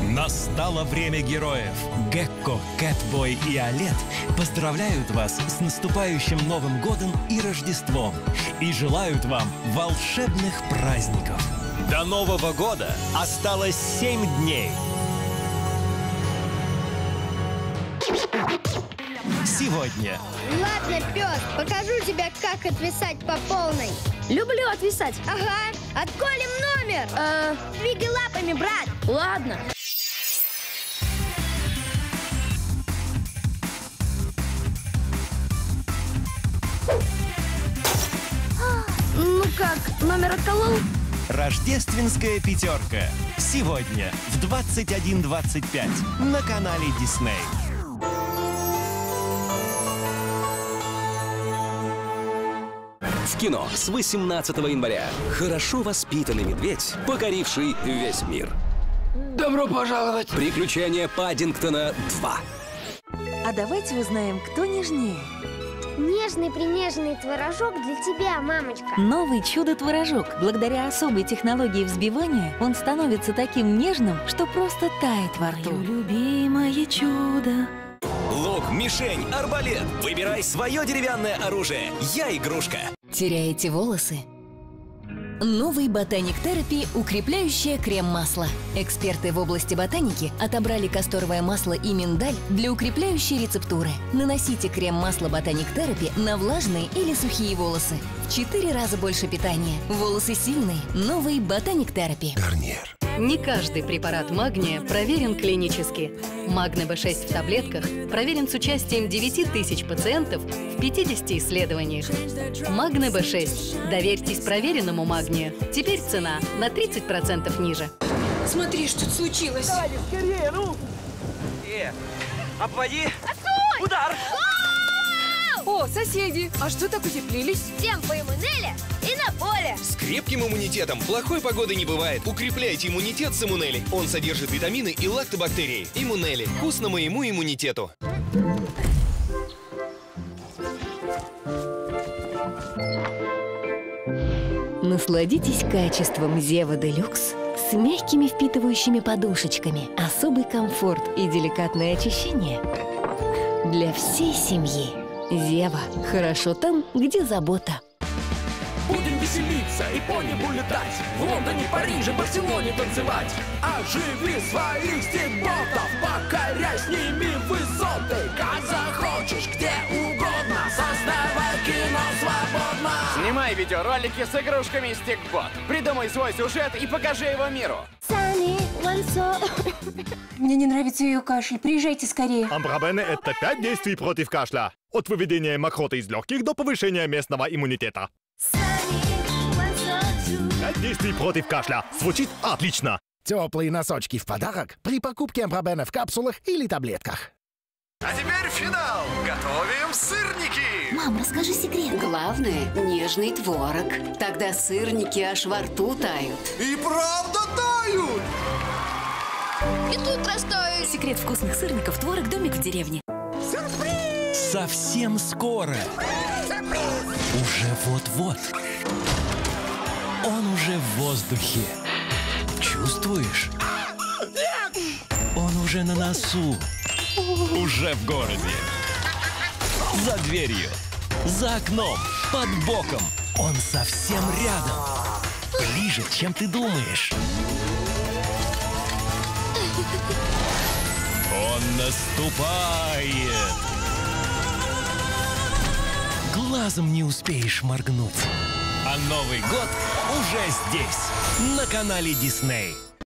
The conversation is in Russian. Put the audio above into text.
Настало время героев. Гекко, Кэтбой и Олет поздравляют вас с наступающим Новым годом и Рождеством и желают вам волшебных праздников. До Нового года осталось 7 дней. Сегодня. Ладно, пес, покажу тебе, как отвисать по полной. Люблю отвисать. Ага, отколем номер. Двигай лапами, брат. Ладно. Ну как, номер отколол? Рождественская пятерка. Сегодня в 21:25 на канале Disney. В кино с 18 января. Хорошо воспитанный медведь, покоривший весь мир. Добро пожаловать! Приключения Паддингтона 2. А давайте узнаем, кто нежнее. Нежный-принежный творожок для тебя, мамочка. Новый чудо-творожок. Благодаря особой технологии взбивания он становится таким нежным, что просто тает во рту. Мое любимое чудо. Лук, мишень, арбалет. Выбирай свое деревянное оружие. Я игрушка. Теряете волосы? Новый Ботаник Терапи укрепляющее крем-масло. Эксперты в области ботаники отобрали касторовое масло и миндаль для укрепляющей рецептуры. Наносите крем-масло Ботаник Терапи на влажные или сухие волосы. В 4 раза больше питания. Волосы сильные. Новый Ботаник Терапи. Гарниер. Не каждый препарат магния проверен клинически. Магне B6 в таблетках проверен с участием 9000 пациентов в 50 исследованиях. Магне B6. Доверьтесь проверенному магнию. Теперь цена на 30% ниже. Смотри, что случилось. Давай, скорее, ну! Обводи! Удар! О, соседи, а что так утеплились? Всем по Иммунеле и на поле. С крепким иммунитетом плохой погоды не бывает. Укрепляйте иммунитет с Иммунели. Он содержит витамины и лактобактерии. Иммунели. Вкусно моему иммунитету. Насладитесь качеством Зева Делюкс с мягкими впитывающими подушечками, особый комфорт и деликатное очищение для всей семьи. Зева. Хорошо там, где забота. Будем веселиться и по небу летать. В Лондоне, Париже, Барселоне танцевать. Оживи своих стикботов, покоряй с ними высоты. Как захочешь, где угодно, создавай кино свободно. Снимай видеоролики с игрушками Стикбот. Придумай свой сюжет и покажи его миру. Мне не нравится ее кашель. Приезжайте скорее. Амбробене – это 5 действий против кашля. От выведения мокроты из легких до повышения местного иммунитета. 5 действий против кашля. Звучит отлично. Теплые носочки в подарок при покупке Амбробена в капсулах или таблетках. А теперь финал. Готовим сырники. Мам, расскажи секрет. Главное – нежный творог. Тогда сырники аж во рту тают. И правда тают. И тут растают. Секрет вкусных сырников – творог «Домик в деревне». Совсем скоро. Уже вот-вот. Он уже в воздухе. Чувствуешь? Он уже на носу. Уже в городе. За дверью. За окном. Под боком. Он совсем рядом. Ближе, чем ты думаешь. Он наступает. Глазом не успеешь моргнуть. А Новый год уже здесь, на канале Disney.